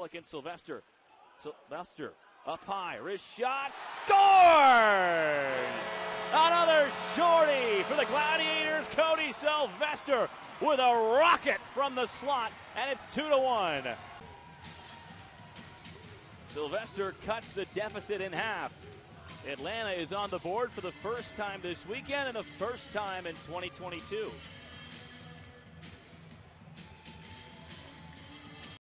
Pelicans. Sylvester up high, wrist shot, scores! Another shorty for the Gladiators. Cody Sylvester with a rocket from the slot, and it's 2-1. Sylvester cuts the deficit in half. Atlanta is on the board for the first time this weekend and the first time in 2022.